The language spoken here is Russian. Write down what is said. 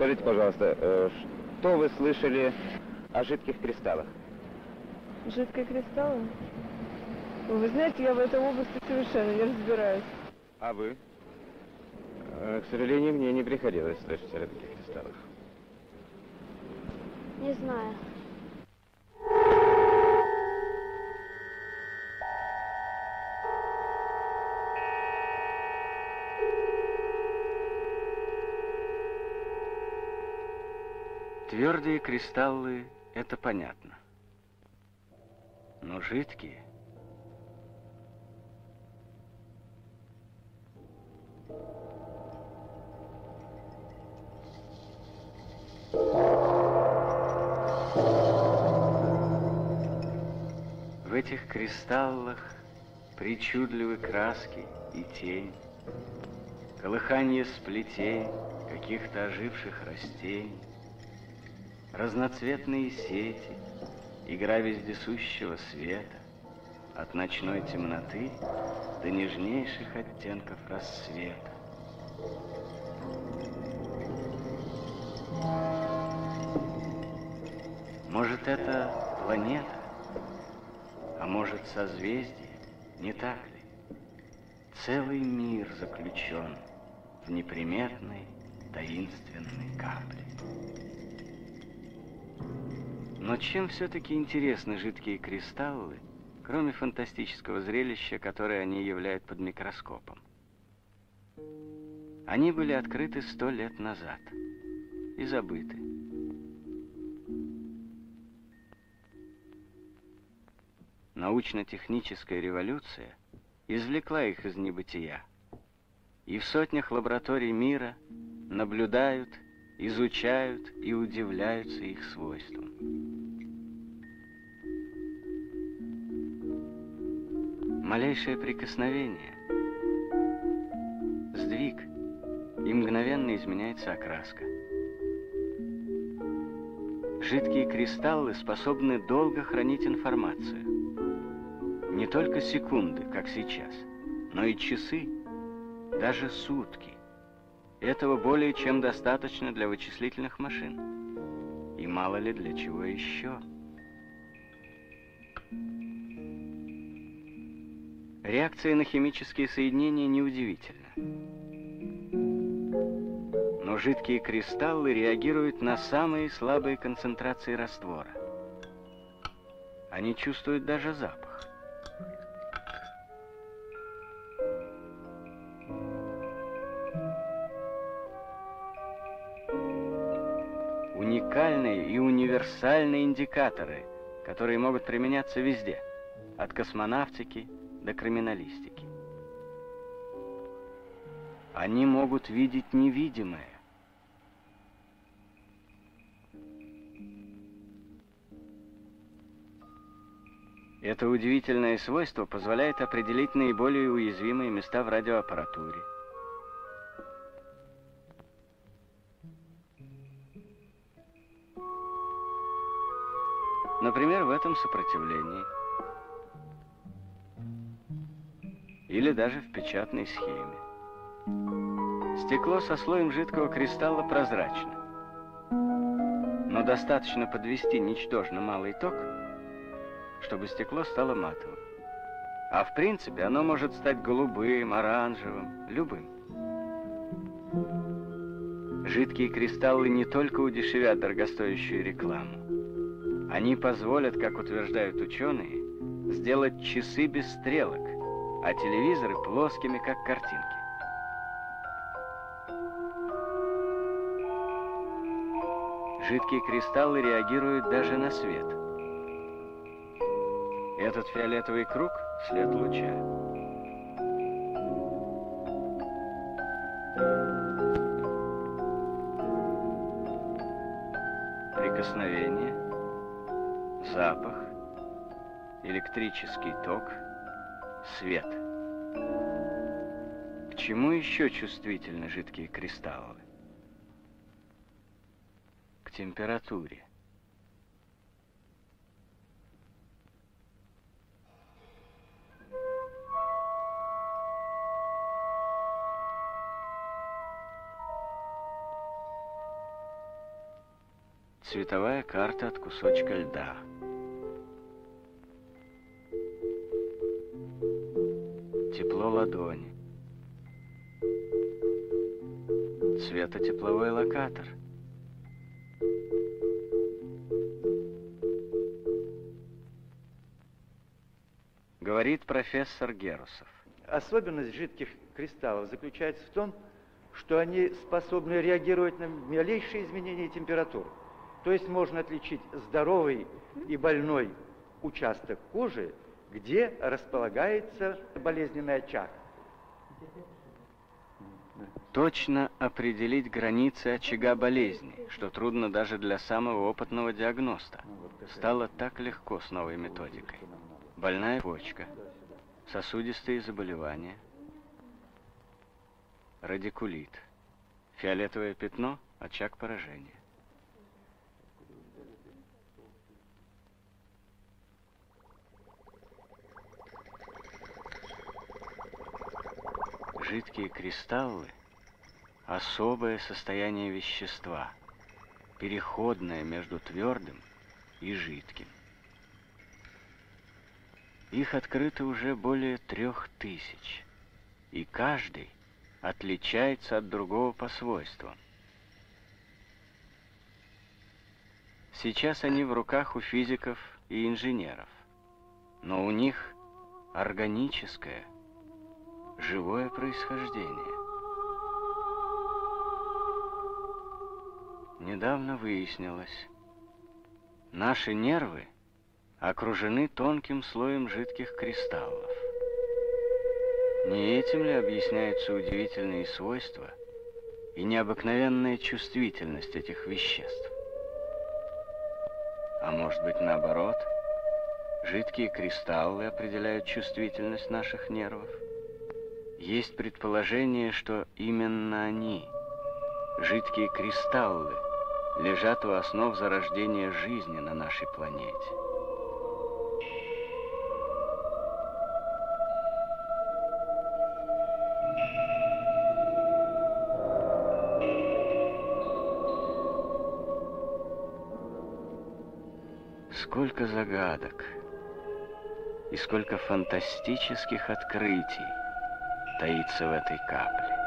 Скажите, пожалуйста, что вы слышали о жидких кристаллах? Жидкие кристаллы? Вы знаете, я в этой области совершенно не разбираюсь. А вы? К сожалению, мне не приходилось слышать о жидких кристаллах. Не знаю. Твердые кристаллы — это понятно. Но жидкие... В этих кристаллах причудливы краски и тень, колыханье сплетений каких-то оживших растений, разноцветные сети, игра вездесущего света, от ночной темноты до нежнейших оттенков рассвета. Может, это планета, а может, созвездие, не так ли? Целый мир заключен в неприметной, таинственной капле. Но чем все-таки интересны жидкие кристаллы, кроме фантастического зрелища, которое они являют под микроскопом? Они были открыты 100 лет назад и забыты. Научно-техническая революция извлекла их из небытия, и в сотнях лабораторий мира наблюдают, изучают и удивляются их свойствам. Малейшее прикосновение, сдвиг, и мгновенно изменяется окраска. Жидкие кристаллы способны долго хранить информацию. Не только секунды, как сейчас, но и часы, даже сутки. Этого более чем достаточно для вычислительных машин. И мало ли для чего еще. Реакция на химические соединения неудивительна. Но жидкие кристаллы реагируют на самые слабые концентрации раствора. Они чувствуют даже запах. Уникальные и универсальные индикаторы, которые могут применяться везде, от космонавтики до криминалистики. Они могут видеть невидимое. Это удивительное свойство позволяет определить наиболее уязвимые места в радиоаппаратуре. Например, в этом сопротивлении. Или даже в печатной схеме. Стекло со слоем жидкого кристалла прозрачно. Но достаточно подвести ничтожно малый ток, чтобы стекло стало матовым. А в принципе оно может стать голубым, оранжевым, любым. Жидкие кристаллы не только удешевят дорогостоящую рекламу. Они позволят, как утверждают ученые, сделать часы без стрелок, а телевизоры плоскими, как картинки. Жидкие кристаллы реагируют даже на свет. Этот фиолетовый круг — след луча. Прикосновение, запах, электрический ток, свет. К чему еще чувствительны жидкие кристаллы? К температуре. цветовая карта от кусочка льда. Тепло ладони. Светотепловой локатор. Говорит профессор Герусов. Особенность жидких кристаллов заключается в том, что они способны реагировать на малейшие изменения температуры. То есть можно отличить здоровый и больной участок кожи, где располагается болезненный очаг. Точно определить границы очага болезни, что трудно даже для самого опытного диагноста, стало так легко с новой методикой. Больная почка, сосудистые заболевания, радикулит, фиолетовое пятно, очаг поражения. Жидкие кристаллы – особое состояние вещества, переходное между твердым и жидким. Их открыто уже более 3000, и каждый отличается от другого по свойствам. Сейчас они в руках у физиков и инженеров, но у них органическое, живое происхождение. Недавно выяснилось, наши нервы окружены тонким слоем жидких кристаллов. Не этим ли объясняются удивительные свойства и необыкновенная чувствительность этих веществ? А может быть, наоборот, жидкие кристаллы определяют чувствительность наших нервов? Есть предположение, что именно они, жидкие кристаллы, лежат у основ зарождения жизни на нашей планете. Сколько загадок и сколько фантастических открытий таится в этой капле.